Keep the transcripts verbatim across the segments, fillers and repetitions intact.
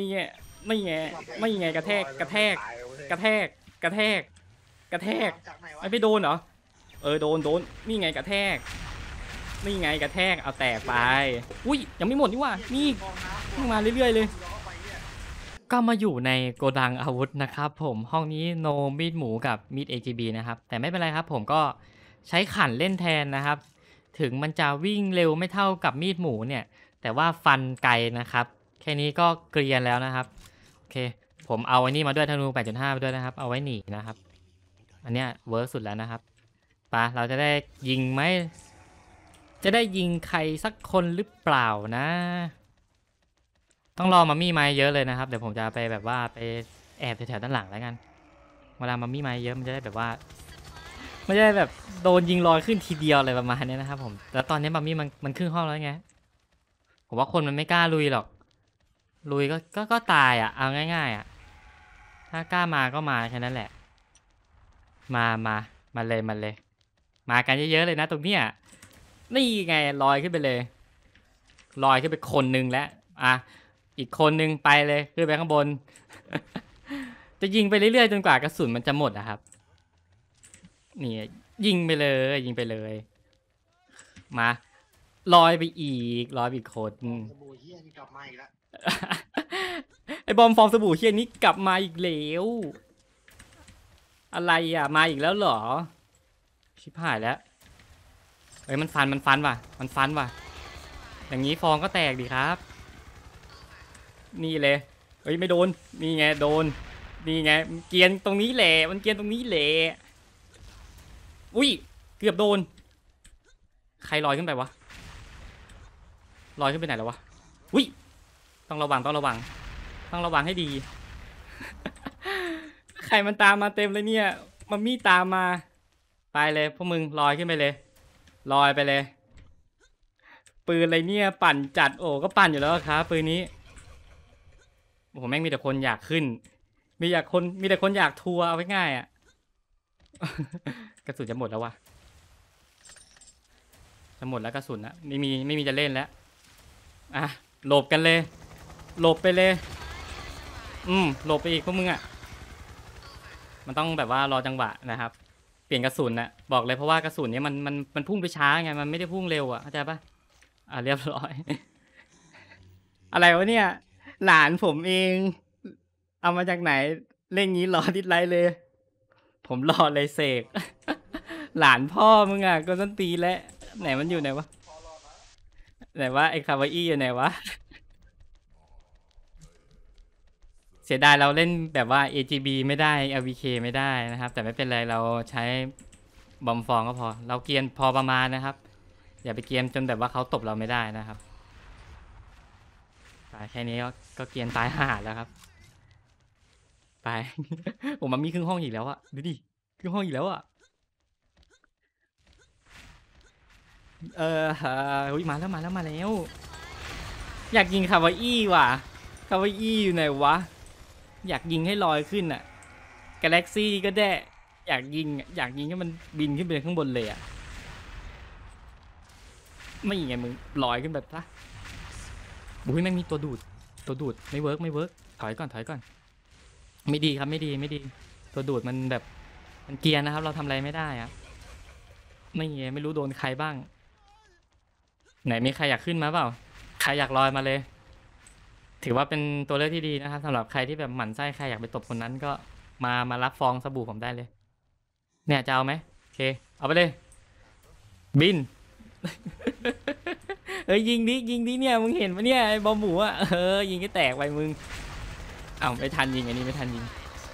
นี่ไงไม่ไงไม่ไงกระแทกกระแทกกระแทกกระแทกกระแทกไม่ไปโดนเหรอเออโดนโดนนี่ไงกระแทกนี่ไงกระแทกเอาแตกไปอุ้ยยังไม่หมดนี่ว่านี่มาเรื่อยๆเลยก็มาอยู่ในโกดังอาวุธนะครับผมห้องนี้โนมีดหมูกับมีด เอ จี บี นะครับแต่ไม่เป็นไรครับผมก็ใช้ขันเล่นแทนนะครับถึงมันจะวิ่งเร็วไม่เท่ากับมีดหมูเนี่ยแต่ว่าฟันไกลนะครับแค่นี้ก็เกรียนแล้วนะครับโอเคผมเอาไอ้นี่มาด้วยธนู แปดจุดห้า ไปด้วยนะครับเอาไว้หนีนะครับอันเนี้ยเวิร์กสุดแล้วนะครับปะเราจะได้ยิงไหมจะได้ยิงใครสักคนหรือเปล่านะต้องรอมามี่ไม้เยอะเลยนะครับเดี๋ยวผมจะไปแบบว่าไปแอบแถวๆด้านหลังแล้วกันเวลามามี่ไม้เยอะมันจะได้แบบว่าไม่ได้แบบโดนยิงลอยขึ้นทีเดียวอะไรประมาณนี้นะครับผมแล้วตอนนี้มามี่มันมันครึ่งห้องแล้วไงผมว่าคนมันไม่กล้าลุยหรอกลุยก็ก็ก็ตายอ่ะเอาง่ายๆอ่ะถ้ากล้ามาก็มาแค่นั้นแหละมามามาเลยมาเลยมากันเยอะๆเลยนะตรงเนี้ยนี่ไงลอยขึ้นไปเลยลอยขึ้นไปคนนึงแล้วอ่ะอีกคนนึงไปเลยขึ้นไปข้างบน จะยิงไปเรื่อยๆจนกว่ากระสุนมันจะหมดนะครับนี่ยิงไปเลยยิงไปเลยมาลอยไปอีกลอยไปอีกคนสบู่เฮียนี่กลับมาอีกแล้วไอ้บอมฟองสบู่เฮียนี้กลับมาอีกแล้วอะไรอ่ะมาอีกแล้วเหรอชิบหายแล้วเอ้ยมันฟันมันฟันว่ะมันฟันว่ะอย่างนี้ฟองก็แตกดิครับนี่เลยเฮ้ยไม่โดนนี่ไงโดนนี่ไงเกียนตรงนี้แหละมันเกียนตรงนี้แหละอุ้ยเกือบโดนใครลอยขึ้นไปวะลอยขึ้นไปไหนแล้ววะอุ้ยต้องระวังต้องระวังต้องระวังให้ดี ใครมันตามมาเต็มเลยเนี่ยมัมมี่ตามมาไปเลยพวกมึงลอยขึ้นไปเลยลอยไปเลยปืนอะไรเนี่ยปั่นจัดโอ้ก็ปั่นอยู่แล้วครับปืนนี้โอ้โหแม่งมีแต่คนอยากขึ้นมีอยากคนมีแต่คนอยากทัวร์เอาไว้ง่ายอ่ะ กระสุนจะหมดแล้ววะจะหมดแล้วกระสุนนะไม่มีไม่มีจะเล่นแล้วอ่ะหลบกันเลยหลบไปเลยอืมหลบไปอีกพวกมึงอ่ะมันต้องแบบว่ารอจังหวะนะครับเปลี่ยนกระสุนนะบอกเลยเพราะว่ากระสุนเนี้ยมันมันมันพุ่งไปช้าไงมันไม่ได้พุ่งเร็วอ่ะเข้าใจปะอ่ะเรียบร้อย อะไรวะเนี่ยหลานผมเองเอามาจากไหนเล่นงี้รอดิสไลท์เลย ผมรอเลยเสก หลานพ่อมึงอ่ะก็ต้นตีแล้วไหนมันอยู่ไหนวะไหนวะไอ้คาวาอี้อยู่ไหนวะ เสียดายเราเล่นแบบว่า เอ จี บี ไม่ได้ แอล วี เค ไม่ได้นะครับแต่ไม่เป็นไรเราใช้บอมฟองก็พอเราเกียนพอประมาณนะครับอย่าไปเกียนจนแบบว่าเขาตบเราไม่ได้นะครับตายแค่นี้ก็ก็เกียนตายห่าแล้วครับไป ผมมันมีครึ่งห้องอีกแล้วอะดูดิครึ่งห้องอีกแล้วอะเออเฮ้ยมาแล้วมาแล้วมาแล้วอยากยิงคาวาอี้ว่ะคาวาอี้อยู่ไหนวะอยากยิงให้ลอยขึ้นอะกาแล็กซี่ก็ได้อยากยิงอยากยิงให้มันบินขึ้นไปข้างบนเลยอะไม่ไงมึงลอยขึ้นแบบซะบุ้ยแม่งมีตัวดูดตัวดูดไม่เวิร์กไม่เวิร์กถอยก่อนถอยก่อนไม่ดีครับไม่ดีไม่ดีตัวดูดมันแบบมันเกียร์นะครับเราทำอะไรไม่ได้อะไม่ไงไม่รู้โดนใครบ้างไหนมีใครอยากขึ้นมาเปล่าใครอยากลอยมาเลยถือว่าเป็นตัวเลือกที่ดีนะครับสำหรับใครที่แบบหมั่นไส้ใครอยากไปตบคนนั้นก็มามารับฟองสบู่ผมได้เลยเนี่ยจะเอาไหมโอเคเอาไปเลยบิน เอ้ยยิงดิยิงดิเนี่ยมึงเห็นปะเนี่ยไอ้บอมหมูอ่ะเออยิงให้แตกไปมึงอ้าวไม่ทันยิงอันนี้ไม่ทันยิง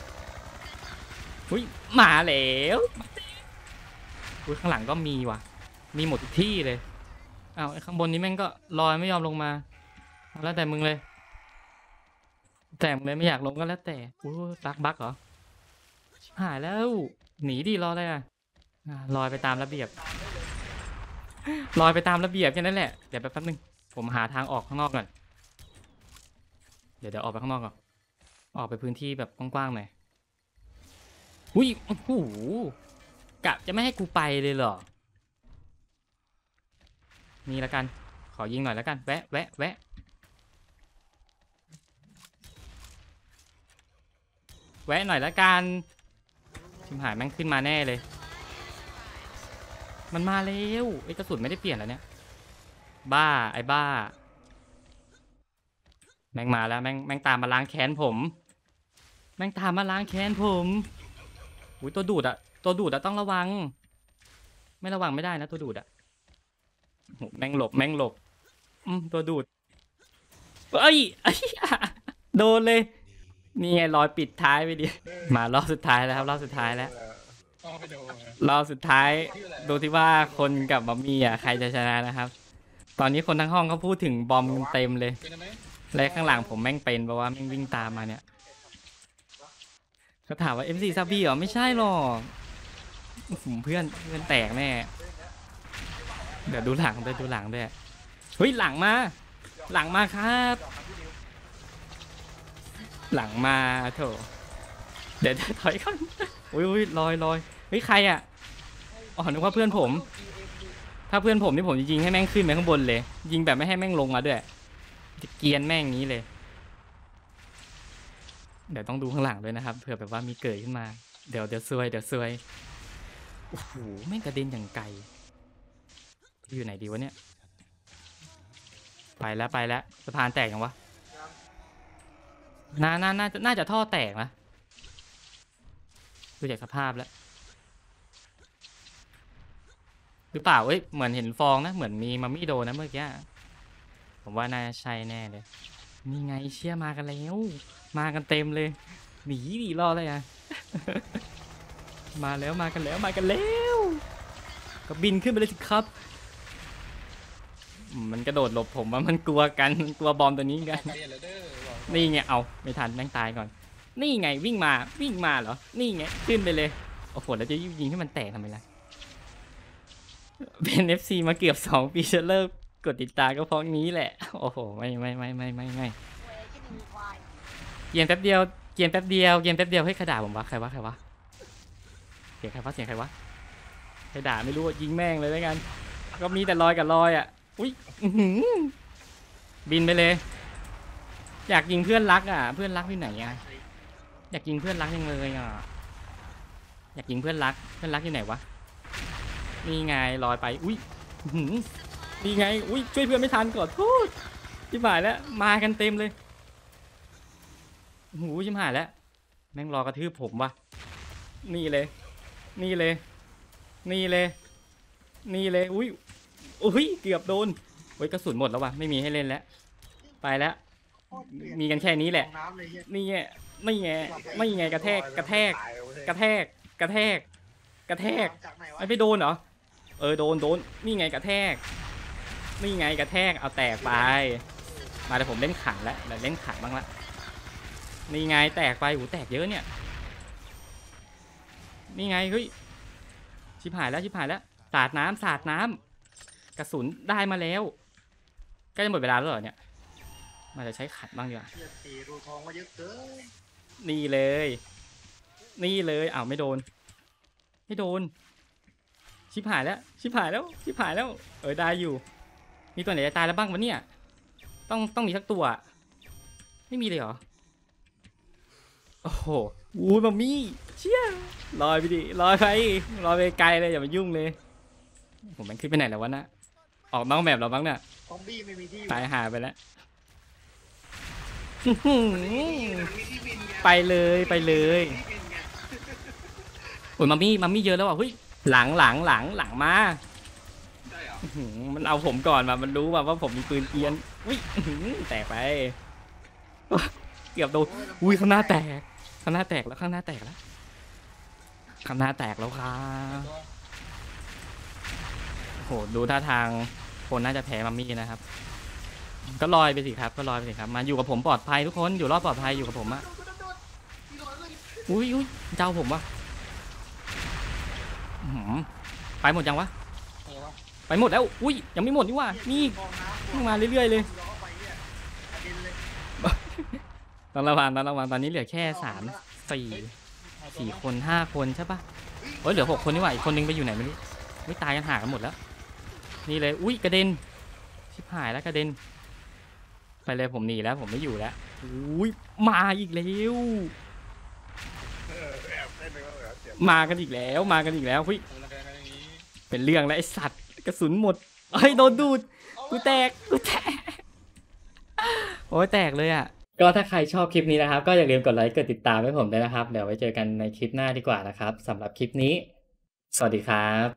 อุ้ยมาแล้วอุ้ยข้างหลังก็มีว่ะมีหมดทุกที่เลยอ้าวไอ้ข้างบนนี้แม่งก็ลอยไม่ยอมลงมาแล้วแต่มึงเลยแต่มึงเลยไม่อยากลงก็แล้วแต่อุ้ยบักบักเหรอชิบหายแล้วหนีดิรออะไรอ่ะลอยไปตามระเบียบลอยไปตามระเบียบแค่นั้นแหละเดี๋ยวแป๊บนึงผมหาทางออกข้างนอกก่อนเดี๋ยวเดี๋ยวออกไปข้างนอกก่อนออกไปพื้นที่แบบกว้างๆหน่อยอุ้ยโอ้โหกะจะไม่ให้กูไปเลยเหรอนี่ละกันขอยิงหน่อยแล้วกันแวะแวะแวะแวะหน่อยละกันชิมหายแม่งขึ้นมาแน่เลยมันมาแล้วไอ้กระสุนไม่ได้เปลี่ยนแล้วเนี่ยบ้าไอ้บ้าแม่งมาแล้วแม่งแม่งตามมาล้างแค้นผมแม่งตามมาล้างแค้นผมอุ้ยตัวดูดอะตัวดูดอะต้องระวังไม่ระวังไม่ได้นะตัวดูดอะโหแม่งหลบแม่งหลบอืมตัวดูดเอ้ยไอ้โดนเลยนี่ไงรอยปิดท้ายไปดิมารอบสุดท้ายแล้วครับรอบสุดท้ายแล้วรอบสุดท้ายดูที่ว่าคนกับมัมมี่อ่ะใครจะชนะนะครับ ตอนนี้คนทั้งห้องเขาพูดถึงบอมเต็มเลยและข้างหลังผมแม่งเป็นเพราะว่าแม่งวิ่งตามมาเนี่ยเขาถามว่า เอ็ม ซี ซาบีเหรอไม่ใช่หรอกเพื่อนเพื่อนแตกแน่เดี๋ยวดูหลังด้วยดูหลังด้วยเฮ้ยหลังมาหลังมาครับหลังมาโถเดี๋ยวถอยก่อนอุ้ยอุ้ยลอยลอยเฮ้ยใครอ่ะอ๋อนึกว่าเพื่อนผมถ้าเพื่อนผมนี่ผมจะยิงให้แม่งขึ้นไปข้างบนเลยยิงแบบไม่ให้แม่งลงมาด้วยจะเกียนแม่งงี้เลยเดี๋ยวต้องดูข้างหลังด้วยนะครับเผื่อแบบว่ามีเกิดขึ้นมาเดี๋ยวเดี๋ยวซวยเดี๋ยวซวยโอ้โหแม่งกระเด็นอย่างไกลอยู่ไหนดีวะเนี่ยไปแล้วไปแล้วสะพานแตกยังวะน่าน่าน่าจะน่าจะท่อแตกนะดูจากสภาพแล้วหรือเปล่าเอ้ยเหมือนเห็นฟองนะเหมือนมีมัมมี่โดนะเมื่อกี้ผมว่าน่าใช่แน่เลยนี่ไงเชี่ยมากันแล้วมากันเต็มเลยหนีดีรอเลยอ่ะ มาแล้วมากันแล้วมากันแล้วก็บินขึ้นไปเลยสิครับมันกระโดดหลบผมว่ามันกลัวกันกลัวบอมตัวนี้กันนี่ไงเอาไม่ทันแม่งตายก่อนนี่ไงวิ่งมาวิ่งมาเหรอนี่ไงขึ้นไปเลยโอ้โหแล้วจะยิงให้มันแตกทำไมล่ะเป็น เอฟ ซี มาเกือบสองปีจะเลิกกดติดตามก็เพราะนี้แหละโอ้โหไม่ไม่ไม่ไม่ไม่ไม่เกียนแป๊บเดียวเกียนแป๊บเดียวเกียนแป๊บเดียวให้ใครด่าผมวะใครวะใครวะเสียงใครวะเสียงใครวะใครด่าไม่รู้ยิงแม่งเลยแล้วกันก็มีแต่รอยกับรอยอ่ะอุ้ยบินไปเลยอยากยิงเพื่อนรักอ่ะเพื่อนรักอยู่ไหนอ่ะอยากยิงเพื่อนรักยังเลยอ่ะอยากยิงเพื่อนรักเพื่อนรักอยู่ไหนวะนี่ไงลอยไปอุ้ยนี่ไงอุ้ยช่วยเพื่อนไม่ทันขอโทษชิบหายแล้วมากันเต็มเลยหูชิบหายแล้วแม่งรอกระทืบผมวะนี่เลยนี่เลยนี่เลยนี่เลยอุ้ยอุ้ยเกือบโดนโอ้ยกระสุนหมดแล้ววะไม่มีให้เล่นแล้วไปแล้วมีกันแค่นี้แหละนี่ไงไม่ไงไม่ไงกระแทกกระแทกกระแทกกระแทกกระแทกไม่ไปโดนเหรอเออโดนโดนนี่ไงกระแทกนี่ไงกระแทกเอาแตกไปมาแต่ผมเล่นขังแล้วเล่นขังบ้างละนี่ไงแตกไปหูแตกเยอะเนี่ยนี่ไงเฮ้ยชิบหายแล้วชิบหายแล้วสาดน้ำสาดน้ำกระสุนได้มาแล้วใกล้จะหมดเวลาแล้วเหรอเนี่ยมันจะใช้ขัดบ้างดีกว่านี่เลยนี่เลยอ้าวไม่โดนไม่โดนชิบหายแล้วชิบหายแล้วชิบหายแล้วเออได้อยู่มีตัวไหนจะตายแล้วบ้างวะเนี่ยต้องต้องมีสักตัวไม่มีเลยเหรอโอ้โหวูมัมมี่เชี่ยลอยไปดิลอยไปลอยไปไกลเลยอย่ามายุ่งเลยผมมันขึ้นไปไหนแล้ววะนะออกนอกแมปเราบ้างเนี่ยตายหาไปแล้วไปเลยไปเลยโอ้ยมัมมี่มัมมี่เยอะแล้วอ่ะเฮ้ยหลังหลังหลังหลังมามันเอาผมก่อนมามันรู้ว่าว่าผมมีปืนเกียนอุ้ยแตกไปเกือบโดนอุ้ยข้างหน้าแตกข้างหน้าแตกแล้วข้างหน้าแตกแล้วข้างหน้าแตกแล้วครับโอ้โหดูท่าทางคนน่าจะแพ้มัมมี่นะครับก็ลอยไปสิครับก็ลอยไปสิครับมาอยู่กับผมปลอดภัยทุกคนอยู่รอดปลอดภัยอยู่กับผมอะอุ้ยอุ้ยเจ้าผมวะไปหมดยังวะไปหมดแล้วอุ้ยยังไม่หมดนี่ว่านี่มาเรื่อยๆเลยต้องระวังต้องระวังตอนนี้เหลือแค่สามสี่สี่คนห้าคนใช่ปะโอ้ยเหลือหกคนนี่ว่าอีกคนนึงไปอยู่ไหนไม่รู้ไม่ตายกันหากันหมดแล้วนี่เลยอุ้ยกระเด็นชิบหายแล้วกระเด็นไปเลยผมหนีแล้วผมไม่อยู่แล้วอุ้ยมาอีกแล้วมากันอีกแล้วมากันอีกแล้วเฮ้ยเป็นเรื่องแล้วไอสัตว์กระสุนหมดเฮ้ยโดนดูดกูแตกกูแตกโอ้ยแตกเลยอ่ะก็ถ้าใครชอบคลิปนี้นะครับก็อย่าลืมกดไลค์กดติดตามให้ผมด้วยนะครับเดี๋ยวไว้เจอกันในคลิปหน้าดีกว่านะครับสำหรับคลิปนี้สวัสดีครับ